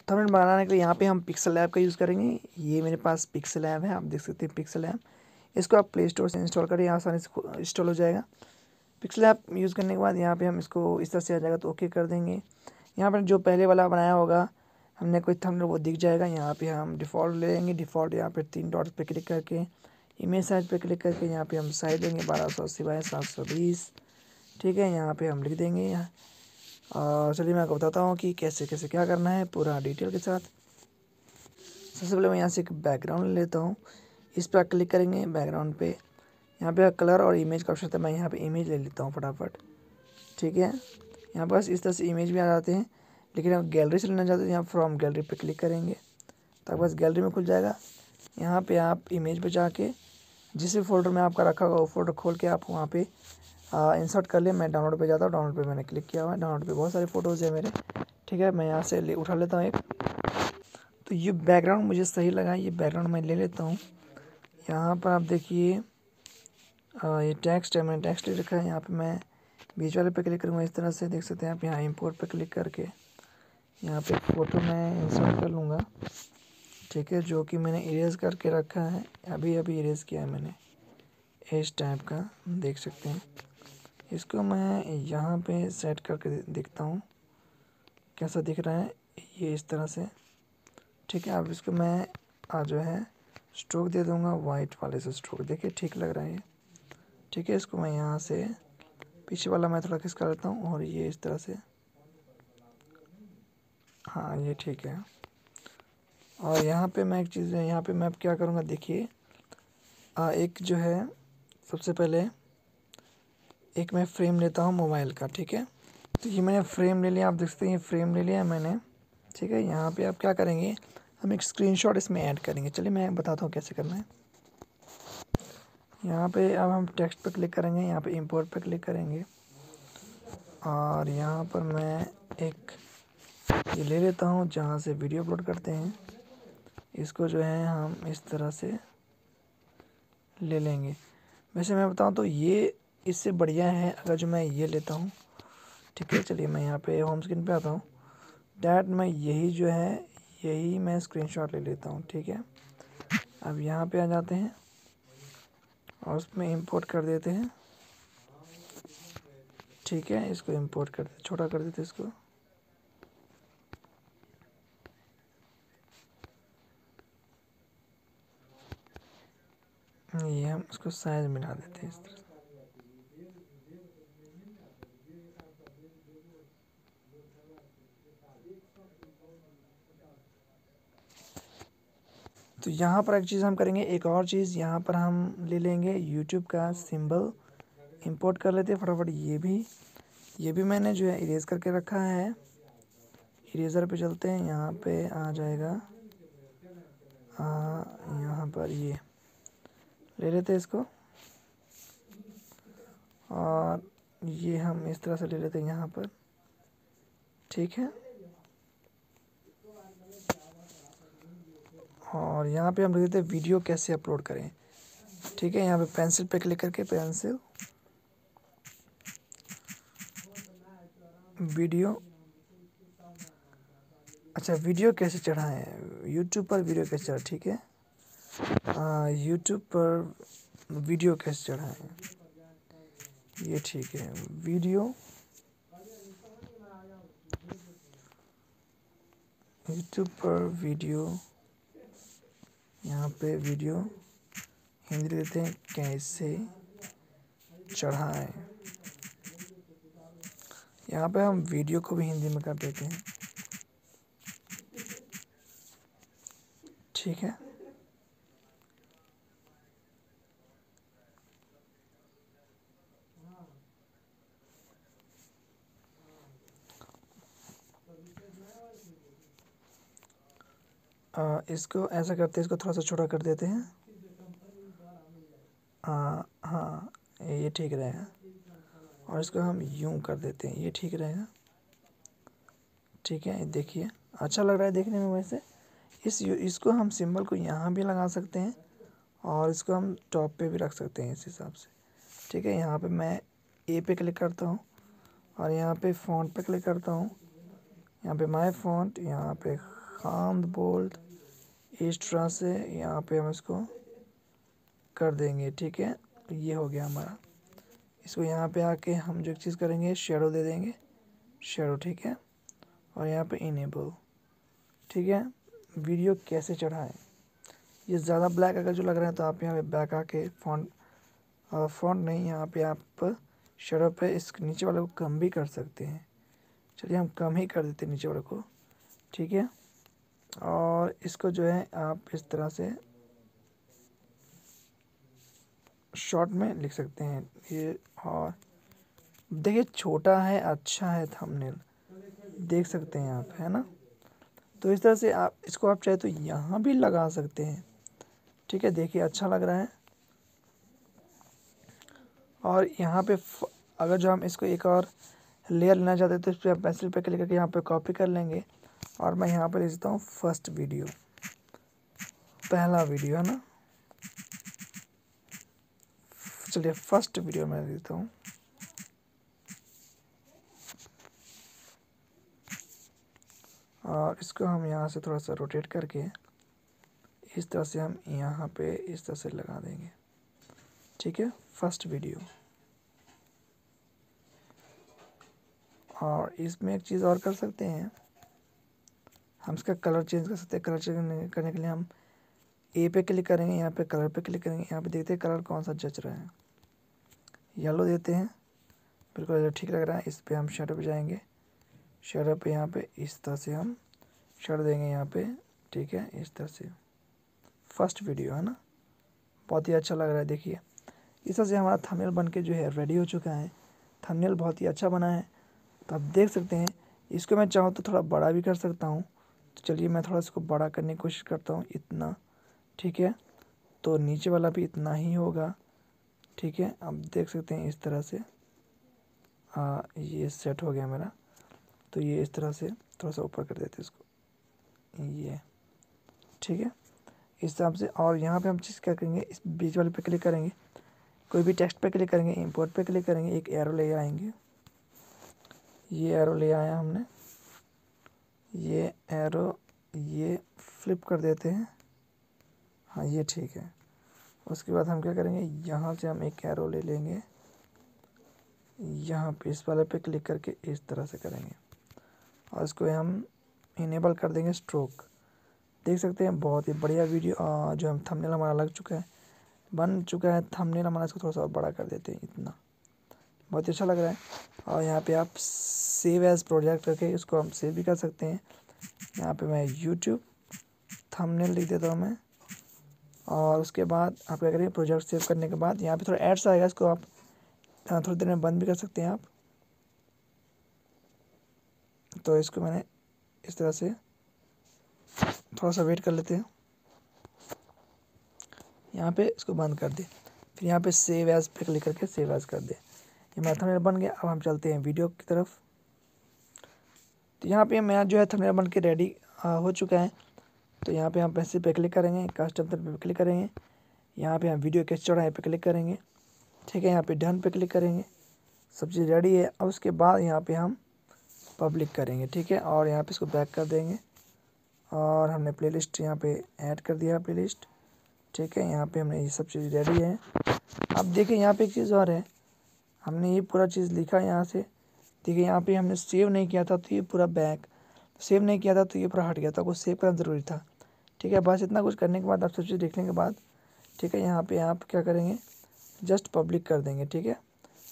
Thumbnail बनाने के लिए यहाँ पे हम पिक्सल लैब का यूज़ करेंगे। ये मेरे पास पिक्सल लैब है, आप देख सकते हैं पिक्सल लैब। इसको आप प्ले स्टोर से इंस्टॉल करिए, आसानी से इंस्टॉल हो जाएगा। पिक्सल लैब यूज़ करने के बाद यहाँ पे हम इसको इस तरह से आ जाएगा तो ओके कर देंगे। यहाँ पर जो पहले वाला बनाया होगा हमने कोई थंबनेल वो दिख जाएगा। यहाँ पे हम डिफ़ॉल्ट ले लेंगे। डिफ़ॉल्ट यहाँ पे 3 डॉट्स पे क्लिक करके इमेज साइज पे क्लिक करके यहाँ पे हम साइज देंगे 1280 बाई 720। ठीक है, यहाँ पे हम लिख देंगे यहाँ। और चलिए मैं आपको बताता हूँ कि कैसे कैसे क्या करना है पूरा डिटेल के साथ। सबसे पहले मैं यहाँ से एक बैकग्राउंड ले लेता हूँ। इस पर क्लिक करेंगे बैकग्राउंड पे, यहाँ पे कलर और इमेज का ऑप्शन था। मैं यहाँ पे इमेज ले लेता हूँ फटाफट। ठीक है, यहाँ पास इस तरह से इमेज भी आ जाते हैं, लेकिन आप गैलरी से लेना चाहते हैं यहाँ फ्रॉम गैलरी पे क्लिक करेंगे तो बस गैलरी में खुल जाएगा। यहाँ पे आप इमेज पे जाके जिस भी फोल्डर में आपका रखा होगा वो फोल्डर खोल के आप वहाँ पे इंसर्ट कर ले। मैं डाउनलोड पे जाता हूँ, डाउनलोड पे मैंने क्लिक किया हुआ है। डाउनलोड पे बहुत सारे फ़ोटोज़ है मेरे। ठीक है, मैं यहाँ से उठा लेता हूँ एक। तो ये बैकग्राउंड मुझे सही लगा, ये बैकग्राउंड मैं ले लेता हूँ। यहाँ पर आप देखिए ये टेक्स्ट है, मैंने टेक्स्ट ले रखा है। यहाँ पे मैं बीच वाले पे क्लिक करूँगा इस तरह से, देख सकते हैं आप। यहाँ इंपोर्ट पे क्लिक करके यहाँ पे फ़ोटो मैं इंसर्ट कर लूँगा। ठीक है, जो कि मैंने इरेज करके रखा है, अभी अभी इरेज किया है मैंने, इस टाइप का देख सकते हैं। इसको मैं यहाँ पे सेट करके देखता हूँ कैसा दिख रहा है, ये इस तरह से। ठीक है, अब इसको मैं जो है स्ट्रोक दे दूँगा वाइट वाले से स्ट्रोक, देखिए ठीक लग रहा है ये। ठीक है, इसको मैं यहाँ से पीछे वाला मैं थोड़ा खिसका लेता हूँ और ये इस तरह से, हाँ ये ठीक है। और यहाँ पे मैं एक चीज़ है, यहाँ पे मैं अब क्या करूँगा देखिए, एक जो है सबसे पहले एक मैं फ्रेम लेता हूँ मोबाइल का। ठीक है, तो ये मैंने फ्रेम ले लिया, आप देख सकते हैं ये फ्रेम ले लिया है मैंने। ठीक है, यहाँ पे आप क्या करेंगे, हम एक स्क्रीनशॉट इसमें ऐड करेंगे। चलिए मैं बताता हूँ कैसे करना है। यहाँ पे अब हम टेक्स्ट पे क्लिक करेंगे, यहाँ पे इंपोर्ट पे क्लिक करेंगे और यहाँ पर मैं एक ये ले लेता हूँ जहाँ से वीडियो अपलोड करते हैं। इसको जो है हम इस तरह से ले लेंगे। वैसे मैं बताऊँ तो ये इससे बढ़िया है अगर जो मैं ये लेता हूँ। ठीक है, चलिए मैं यहाँ पे होम स्क्रीन पे आता हूँ। डैट मैं यही जो है यही मैं स्क्रीनशॉट ले लेता हूँ। ठीक है, अब यहाँ पे आ जाते हैं और उसमें इंपोर्ट कर देते हैं। ठीक है, इसको इंपोर्ट कर देते, छोटा कर देते इसको। ये हम इसको साइज मिला देते हैं इस तरह से। तो यहाँ पर एक चीज़ हम करेंगे, एक और चीज़ यहाँ पर हम ले लेंगे यूट्यूब का सिंबल, इंपोर्ट कर लेते हैं फटाफट। ये भी मैंने जो है इरेज करके रखा है। इरेज़र पे चलते हैं, यहाँ पे आ जाएगा यहाँ पर ये ले लेते हैं इसको और ये हम इस तरह से ले लेते हैं यहाँ पर। ठीक है, और यहाँ पे हम लिख देते हैं वीडियो कैसे अपलोड करें। ठीक है, यहाँ पे पेंसिल पे क्लिक करके पेंसिल वीडियो, अच्छा वीडियो कैसे चढ़ाएं, यूट्यूब पर वीडियो कैसे चढ़ाएं। ठीक है, यूट्यूब पर वीडियो कैसे चढ़ाएं, ये ठीक है। वीडियो यूट्यूब पर वीडियो, यहाँ पे वीडियो हिंदी देते हैं कैसे चढ़ाएं। यहाँ पे हम वीडियो को भी हिंदी में कर देते हैं। ठीक है, इसको ऐसा करते हैं, इसको थोड़ा सा छोटा कर देते हैं। हाँ ये ठीक रहेगा और इसको हम यूं कर देते हैं, ये ठीक रहेगा। ठीक है, देखिए अच्छा लग रहा है देखने में। वैसे इसको हम सिंबल को यहाँ भी लगा सकते हैं और इसको हम टॉप पे भी रख सकते हैं इस हिसाब से। ठीक है, यहाँ पे मैं ए पे क्लिक करता हूँ और यहाँ पे फ़ॉन्ट पे क्लिक करता हूँ। यहाँ पे माय फ़ॉन्ट, यहाँ पे हाथ बोल्ट इस तरह से यहाँ पे हम इसको कर देंगे। ठीक है, ये हो गया हमारा। इसको यहाँ पे आके हम जो एक चीज़ करेंगे शेडो दे देंगे, शेडो। ठीक है, और यहाँ पे इनेबल। ठीक है, वीडियो कैसे चढ़ाएं, ये ज़्यादा ब्लैक अगर जो लग रहा है तो आप यहाँ पे बैक आके फॉन्ट नहीं, यहाँ पे आप शेडो पे इस नीचे वाले को कम भी कर सकते हैं। चलिए हम कम ही कर देते हैं नीचे वाले को। ठीक है, और इसको जो है आप इस तरह से शॉर्ट में लिख सकते हैं ये। और देखिए छोटा है, अच्छा है थंबनेल, देख सकते हैं आप, है ना। तो इस तरह से आप इसको आप चाहे तो यहाँ भी लगा सकते हैं। ठीक है, देखिए अच्छा लग रहा है। और यहाँ पे अगर जो हम इसको एक और लेयर लेना चाहते हैं तो इस पर पेंसिल पे क्लिक करके यहाँ पे कॉपी कर लेंगे। और मैं यहाँ पर लिख देता हूँ फर्स्ट वीडियो, पहला वीडियो, है ना। चलिए फर्स्ट वीडियो मैं देता हूँ। और इसको हम यहाँ से थोड़ा सा रोटेट करके इस तरह से हम यहाँ पे इस तरह से लगा देंगे। ठीक है, फर्स्ट वीडियो। और इसमें एक चीज़ और कर सकते हैं, हम इसका कलर चेंज कर सकते हैं। कलर चेंज करने के लिए हम ए पे क्लिक करेंगे, यहाँ पे कलर पे क्लिक करेंगे, यहाँ पे देखते हैं कलर कौन सा जच रहा है। येलो देते हैं, बिल्कुल ठीक लग रहा है। इस पे हम शेडो पे जाएंगे, शेडो पे यहाँ पे इस तरह से हम शेडो देंगे यहाँ पे। ठीक है, इस तरह से फर्स्ट वीडियो, है ना, बहुत ही अच्छा लग रहा है। देखिए इस तरह से हमारा थंबनेल बन के जो है रेडी हो चुका है। थंबनेल बहुत ही अच्छा बना है, तो आप देख सकते हैं। इसको मैं चाहूँ तो थोड़ा बड़ा भी कर सकता हूँ, तो चलिए मैं थोड़ा इसको बड़ा करने की कोशिश करता हूँ, इतना। ठीक है, तो नीचे वाला भी इतना ही होगा। ठीक है, आप देख सकते हैं इस तरह से। ये सेट हो गया मेरा। तो ये इस तरह से थोड़ा सा ऊपर कर देते हैं इसको, ये। ठीक है, इस हिसाब से। और यहाँ पे हम चीज़ क्या करेंगे, इस बीच वाले पे क्लिक करेंगे, कोई भी टेक्स्ट पे क्लिक करेंगे, इंपोर्ट पे क्लिक करेंगे, एक एरो ले आएंगे। ये एरो ले आया हमने, ये एरो ये फ्लिप कर देते हैं। हाँ ये ठीक है। उसके बाद हम क्या करेंगे, यहाँ से हम एक एरो ले लेंगे, यहाँ पे इस वाले पे क्लिक करके इस तरह से करेंगे। और इसको हम इनेबल कर देंगे स्ट्रोक। देख सकते हैं बहुत ही बढ़िया वीडियो जो हम थंबनेल हमारा लग चुका है, बन चुका है थंबनेल हमारा। इसको थोड़ा सा बड़ा कर देते हैं, इतना, बहुत ही अच्छा लग रहा है। और यहाँ पे आप सेव एज प्रोजेक्ट करके इसको हम सेव भी कर सकते हैं। यहाँ पे मैं यूट्यूब थंबनेल लिख देता हूँ मैं। और उसके बाद आप क्या करेंगे, प्रोजेक्ट सेव करने के बाद यहाँ पे थोड़ा एड्स आएगा, इसको आप थोड़ी देर में बंद भी कर सकते हैं आप। तो इसको मैंने इस तरह से थोड़ा सा वेट कर लेते हैं, यहाँ पे इसको बंद कर दे। फिर यहाँ पे सेव एज पे क्लिक करके सेव एज कर दे। ये मेरा थंबनेल बन गया। अब हम चलते हैं वीडियो की तरफ। तो यहाँ पे मेरा जो है थंबनेल बन के रेडी हो चुका है। तो यहाँ पे हम पेंसिल पे क्लिक करेंगे, कस्टम पे क्लिक करेंगे, यहाँ पे हम वीडियो कैसे चढ़ाए पे क्लिक करेंगे। ठीक है, यहाँ पे डन पे क्लिक करेंगे, सब चीज़ रेडी है। अब उसके बाद यहाँ पे हम पब्लिक करेंगे। ठीक है, और यहाँ पे इसको बैक कर देंगे। और हमने प्लेलिस्ट यहाँ पे ऐड कर दिया प्लेलिस्ट। ठीक है, यहाँ पे हमने ये सब चीज़ रेडी है। अब देखिए यहाँ पे एक चीज़ और है, हमने ये पूरा चीज़ लिखा यहाँ से। देखिए यहाँ पे हमने सेव नहीं किया था, तो ये पूरा बैक सेव नहीं किया था, तो ये पूरा हट गया था, आपको सेव करना ज़रूरी था। ठीक है, बस इतना कुछ करने के बाद, आप सब चीज़ देखने के बाद, ठीक है, यहाँ पे आप क्या करेंगे, जस्ट पब्लिक कर देंगे। ठीक है,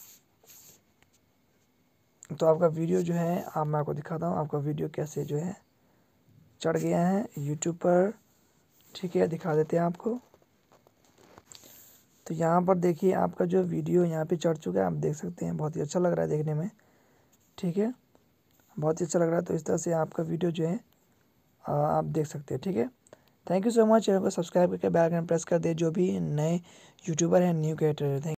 तो आपका वीडियो जो है, मैं आपको दिखाता हूँ आपका वीडियो कैसे जो है चढ़ गया है यूट्यूब पर। ठीक है, दिखा देते हैं आपको। तो यहाँ पर देखिए आपका जो वीडियो यहाँ पे चढ़ चुका है, आप देख सकते हैं, बहुत ही अच्छा लग रहा है देखने में। ठीक है, बहुत ही अच्छा लग रहा है। तो इस तरह से आपका वीडियो जो है आप देख सकते हैं। ठीक है, thank you so much. Channel को सब्सक्राइब करके बेल आइकन प्रेस कर दे, जो भी नए यूट्यूबर हैं, न्यू क्रिएटर हैं।